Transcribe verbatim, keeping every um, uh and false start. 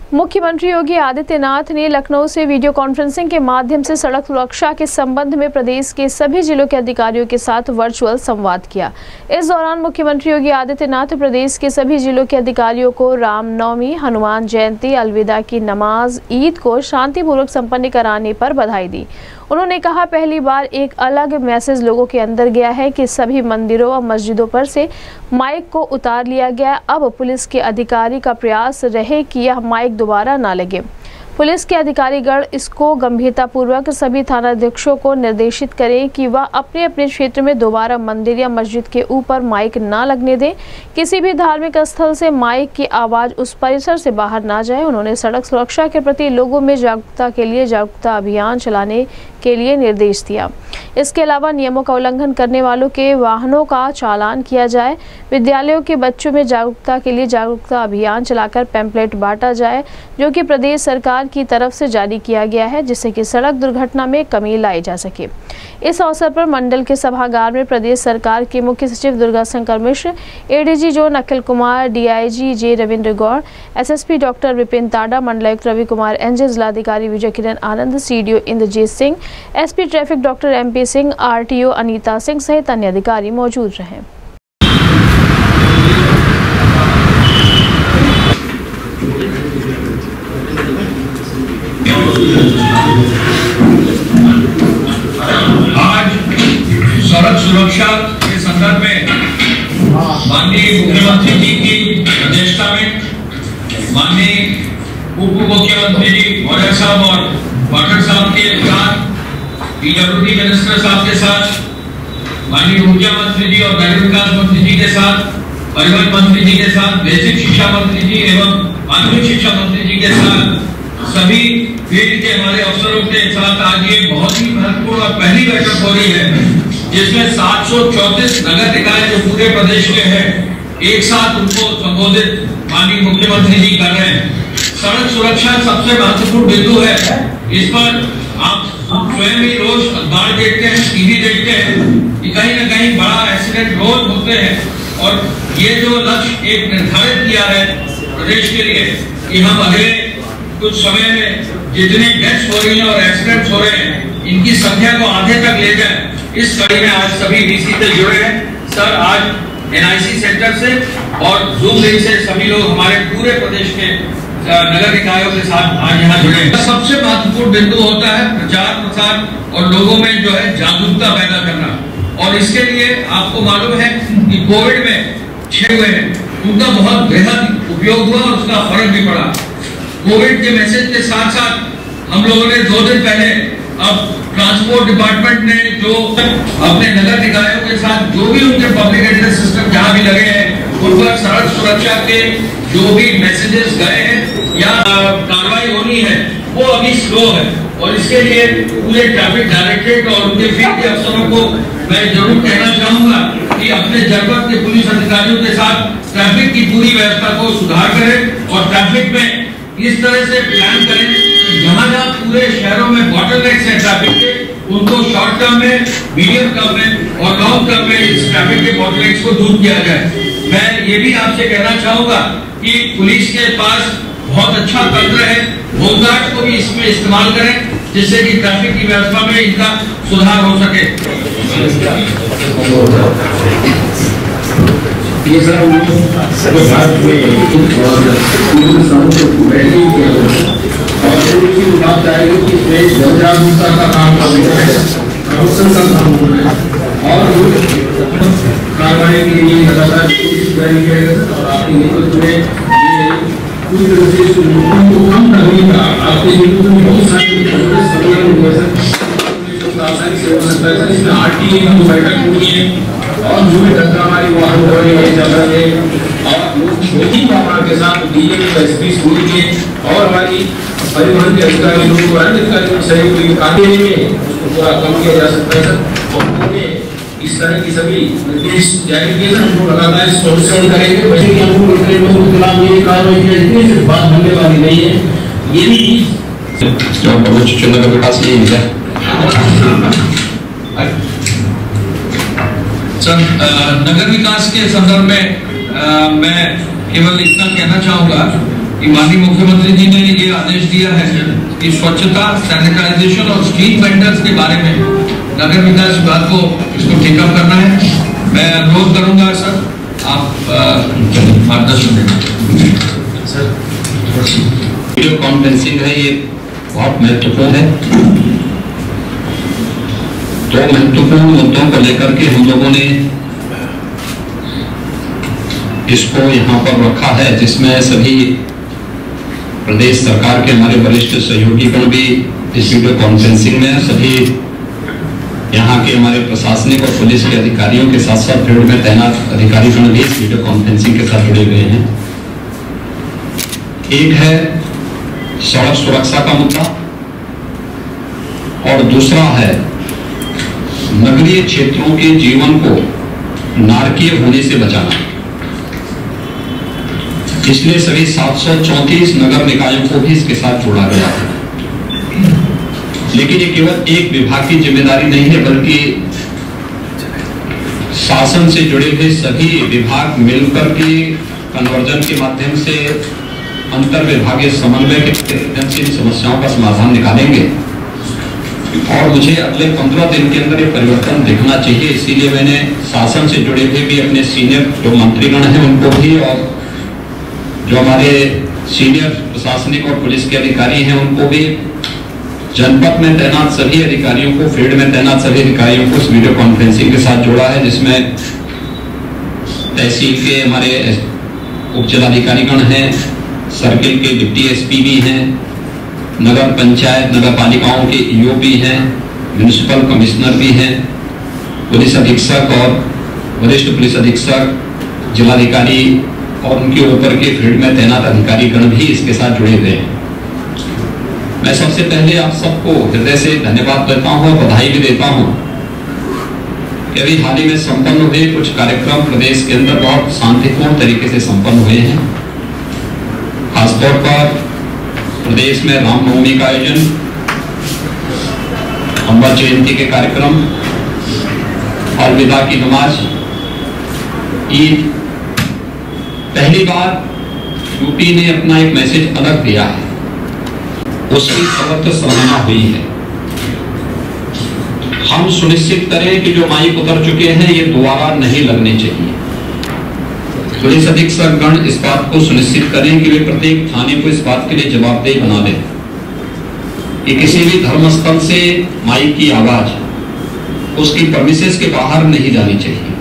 मुख्यमंत्री योगी आदित्यनाथ ने लखनऊ से वीडियो कॉन्फ्रेंसिंग के माध्यम से सड़क सुरक्षा के संबंध में प्रदेश के सभी जिलों के अधिकारियों के साथ वर्चुअल संवाद किया। इस दौरान मुख्यमंत्री योगी आदित्यनाथ प्रदेश के सभी जिलों के अधिकारियों को रामनवमी, हनुमान जयंती, अलविदा की नमाज, ईद को शांतिपूर्वक संपन्न कराने पर बधाई दी। उन्होंने कहा, पहली बार एक अलग मैसेज लोगों के अंदर गया है कि सभी मंदिरों और मस्जिदों पर से माइक को उतार लिया गया। अब पुलिस के अधिकारी का प्रयास रहे कि यह माइक दोबारा ना लगे। पुलिस के अधिकारीगण इसको गंभीरतापूर्वक सभी थानाध्यक्षों को निर्देशित करें कि वह अपने अपने क्षेत्र में दोबारा मंदिर या मस्जिद के ऊपर माइक ना लगने दें। किसी भी धार्मिक स्थल से माइक की आवाज़ उस परिसर से बाहर ना जाए। उन्होंने सड़क सुरक्षा के प्रति लोगों में जागरूकता के लिए जागरूकता अभियान चलाने के लिए निर्देश दिया। इसके अलावा नियमों का उल्लंघन करने वालों के वाहनों का चालान किया जाए। विद्यालयों के बच्चों में जागरूकता के लिए जागरूकता अभियान चलाकर पैम्पलेट बांटा जाए, जो कि प्रदेश सरकार की तरफ से जारी किया गया है, जिससे कि सड़क दुर्घटना में कमी लाई जा सके। इस अवसर पर मंडल के सभागार में प्रदेश सरकार के मुख्य सचिव Durga Shankar Mishra, ADG zone Akhil Kumar, DIG J Ravindra Gaur, SSP doctor Vipin Tada, मंडलायुक्त रवि कुमार एनजे, जिलाधिकारी Vijay Kiran Anand, CDO Indrajit Singh, SP traffic doctor MP Singh, RTO Anita Singh सहित अन्य अधिकारी मौजूद रहे। आज सड़क सुरक्षा के संदर्भ में माननीय मुख्यमंत्री जी की अध्यक्षता में माननीय उप मुख्यमंत्री जी मौर्य साहब और पाठक साहब के साथ, पीडब्ल्यूडी मिनिस्टर साहब के साथ, माननीय ऊर्जा मंत्री जी और नगर विकास मंत्री जी के साथ, परिवहन मंत्री जी के साथ, बेसिक शिक्षा मंत्री जी एवं माध्यमिक शिक्षा मंत्री जी के साथ, सभी फील्ड के हमारे अफसरों के साथ आज ये बहुत ही महत्वपूर्ण और पहली बैठक हो रही है, जिसमें सात सौ चौंतीस नगर निकाय जो पूरे प्रदेश के हैं एक साथ उनको संबोधित माननीय मुख्यमंत्री जी कर रहे हैं। सड़क सुरक्षा सबसे महत्वपूर्ण बिंदु है। इस पर आप स्वयं ही रोज अखबार देखते हैं, टीवी देखते हैं कि कहीं न कहीं बड़ा एक्सीडेंट रोज होते हैं। और ये जो लक्ष्य एक निर्धारित किया है प्रदेश के लिए कि हम अगले कुछ समय में जितने डेथ्स हो रही हैं और एक्सीडेंट्स हो रहे हैं, इनकी संख्या को आधे तक ले जाए, इस कड़ी में आज सभी डीसी से जुड़े हैं। सर, आज एनआईसी सेंटर से और जूम लिंक से सभी लोग हमारे पूरे प्रदेश के नगर निकायों के साथ आज यहाँ जुड़े हैं। सबसे महत्वपूर्ण बिंदु होता है प्रचार प्रसार और लोगों में जो है जागरूकता पैदा करना। और इसके लिए आपको मालूम है कि कोविड में छह हुए हैं, उनका बहुत बेहद उपयोग हुआ और उसका फर्क भी पड़ा। कोविड के मैसेज के साथ साथ हम लोगों ने दो दिन पहले अब ट्रांसपोर्ट डिपार्टमेंट ने जो अपने नगर निकायों के साथ जो भी उनके पब्लिक एड्रेस सिस्टम जहां भी लगे हैं, उन पर सड़क सुरक्षा के जो भी मैसेजेस गए हैं या कार्रवाई होनी है वो अभी स्लो है। और इसके लिए पूरे ट्रैफिक डायरेक्टरेट और उनके फील्ड के अफसरों को मैं जरूर कहना चाहूंगा कि अपने जनपद के पुलिस अधिकारियों के साथ ट्रैफिक की पूरी व्यवस्था को सुधार करें और ट्रैफिक में इस तरह से प्लान करें कि जहां जहां पूरे शहरों में बॉटलनेक्स है ट्रैफिक के, उनको शॉर्ट टर्म में, मीडियम टर्म में और लॉन्ग टर्म में इस ट्रैफिक के बॉटलनेक्स को दूर किया जाए। मैं ये भी आपसे कहना चाहूंगा कि पुलिस के पास बहुत अच्छा तंत्र है, होमगार्ड को भी इसमें इस्तेमाल करें, जिससे कि ट्रैफिक की व्यवस्था में इनका सुधार हो सके। ये सर भारत में बात आएगी कि इसमें जनजागरूकता का काम कर रहे हैं, प्रमोशन का काम हो रहा है और कार्रवाई के लिए लगातार कोशिश जारी रहेगा। और आपके नेतृत्व में ये पूरी तरह से लोगों को कम करने का आपके नेतृत्व में बहुत सारी आसानी से हो सकता है। इसमें आरटीए की बैठक हुई है और जो भी धक्का हमारी वाहन हो रही है चल रहे हैं और मोदी बाबा के साथ डीएम एसपी स्कूल के और हमारी परिवहन के अधिकारी लोग अन्य अधिकारियों सहयोग काफी में उसको पूरा कम किया जा सकता है सर। और उन्होंने इस तरह की सभी निर्देश जारी किए सर, हम लगातार इस संरक्षण करेंगे। वैसे कि हमको लोगों के खिलाफ ये कार्रवाई की जाती है, सिर्फ बात बनने वाली नहीं है। ये भी जो भविष्य चुनाव का विकास यही है सर। नगर विकास के संदर्भ में आ, मैं केवल इतना कहना चाहूंगा कि माननीय मुख्यमंत्री जी ने ये आदेश दिया है कि स्वच्छता, सैनिटाइजेशन और स्ट्रीट वेंडर्स के बारे में नगर विकास विभाग को इसको टेकअप करना है। मैं अनुरोध करूंगा सर, आप मार्गदर्शन देना। सर, वीडियो कॉन्फ्रेंसिंग है, ये बहुत महत्वपूर्ण है। दो महत्वपूर्ण मुद्दों को लेकर के हम लोगों ने इसको यहाँ पर रखा है, जिसमें सभी प्रदेश सरकार के हमारे वरिष्ठ सहयोगीगण भी इस वीडियो कॉन्फ्रेंसिंग में, सभी यहाँ के हमारे प्रशासनिक और पुलिस के अधिकारियों के साथ साथ फील्ड में तैनात अधिकारीगण भी इस वीडियो कॉन्फ्रेंसिंग के साथ जुड़े हुए हैं। एक है सड़क सुरक्षा का मुद्दा और दूसरा है नगरीय क्षेत्रों के जीवन को नारकीय होने से बचाना। इसलिए सभी सात सौ चौंतीस नगर निकायों को भी इसके साथ जोड़ा गया है। लेकिन ये केवल एक विभाग की जिम्मेदारी नहीं है, बल्कि शासन से जुड़े हुए सभी विभाग मिलकर के कन्वर्जन के माध्यम से, अंतर विभागीय समन्वय के माध्यम से इन समस्याओं का समाधान निकालेंगे। और मुझे अगले पंद्रह दिन के अंदर ये परिवर्तन दिखना चाहिए। इसीलिए मैंने शासन से जुड़े हुए भी अपने सीनियर जो मंत्रीगण हैं उनको भी, और जो हमारे सीनियर प्रशासनिक और पुलिस के अधिकारी हैं उनको भी, जनपद में तैनात सभी अधिकारियों को, फील्ड में तैनात सभी अधिकारियों को इस वीडियो कॉन्फ्रेंसिंग के साथ जोड़ा है, जिसमें तहसील के हमारे उप जिलाधिकारीगण हैं, सर्किल के डिप्टी एसपी भी हैं, नगर पंचायत नगर पालिकाओं के ईओ भी हैं, म्युनिसिपल कमिश्नर भी हैं, पुलिस अधीक्षक और वरिष्ठ पुलिस अधीक्षक, जिलाधिकारी और उनके ऊपर के फील्ड में तैनात अधिकारीगण भी इसके साथ जुड़े हुए हैं। मैं सबसे पहले आप सबको हृदय से धन्यवाद देता हूं और बधाई भी देता हूं कि अभी हाल ही में संपन्न हुए कुछ कार्यक्रम प्रदेश के अंदर बहुत शांतिपूर्ण तरीके से संपन्न हुए हैं। खासतौर पर प्रदेश में रामनवमी का आयोजन, अम्बा जयंती के कार्यक्रम, अलविदा की नमाज, ईद, पहली बार यूपी ने अपना एक मैसेज अलग दिया है, उसकी सर्वत्र सराहना हुई है। हम सुनिश्चित करें कि जो माइक उतर चुके हैं ये दोबारा नहीं लगने चाहिए। पुलिस अधीक्षक गण इस बात को सुनिश्चित करें कि वे प्रत्येक थाने को इस बात के लिए जवाबदेह बना दें कि किसी भी धर्मस्थल से माइक की आवाज उसकी परमिसेस के बाहर नहीं जानी चाहिए।